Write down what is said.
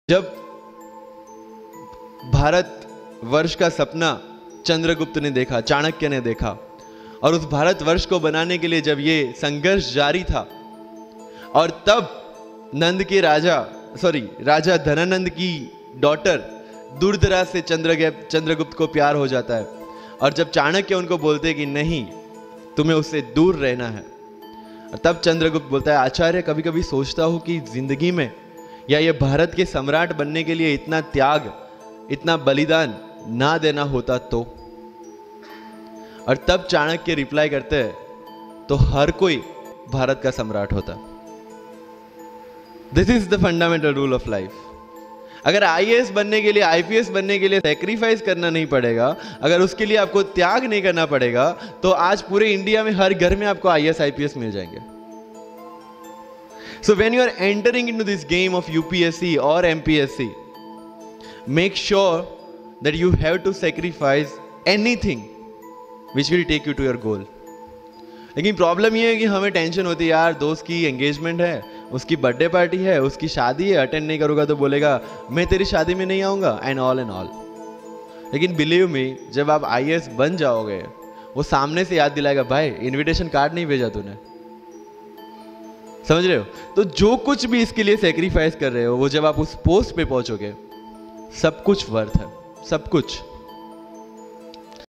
जब भारत वर्ष का सपना चंद्रगुप्त ने देखा, चाणक्य ने देखा, और उस भारतवर्ष को बनाने के लिए जब ये संघर्ष जारी था, और तब नंद के राजा धनानंद की डॉटर दूरदराज से चंद्रगुप्त को प्यार हो जाता है, और जब चाणक्य उनको बोलते कि नहीं, तुम्हें उससे दूर रहना है, और तब चंद्रगुप्त बोलता है, आचार्य, कभी कभी सोचता हूं कि जिंदगी में या ये भारत के सम्राट बनने के लिए इतना त्याग, इतना बलिदान ना देना होता तो। और तब चाणक्य रिप्लाई करते हैं, तो हर कोई भारत का सम्राट होता। This is the fundamental rule of life. अगर आईएएस बनने के लिए, आईपीएस बनने के लिए सैक्रिफाइस करना नहीं पड़ेगा, अगर उसके लिए आपको त्याग नहीं करना पड़ेगा, तो आज पूरे इंडिया में हर घर में आपको आईएएस आईपीएस मिल जाएंगे। So when you are entering into this game of UPSC or MPSC, make sure that you have to sacrifice anything which will take you to your goal. लेकिन प्रॉब्लम ये है कि हमें टेंशन होती है, यार दोस्त की एंगेजमेंट है, उसकी बर्थडे पार्टी है, उसकी शादी है, अटेंड नहीं करूँगा तो बोलेगा मैं तेरी शादी में नहीं आऊँगा, एंड ऑल। लेकिन बिलीव मी, जब आप आईएएस बन जाओगे, वो सामने से याद दिलाएगा, भाई इनविटेशन कार्ड नहीं भेजा तूने। समझ रहे हो? तो जो कुछ भी इसके लिए सेक्रीफाइस कर रहे हो, वो जब आप उस पोस्ट पे पहुंचोगे, सब कुछ वर्थ है, सब कुछ।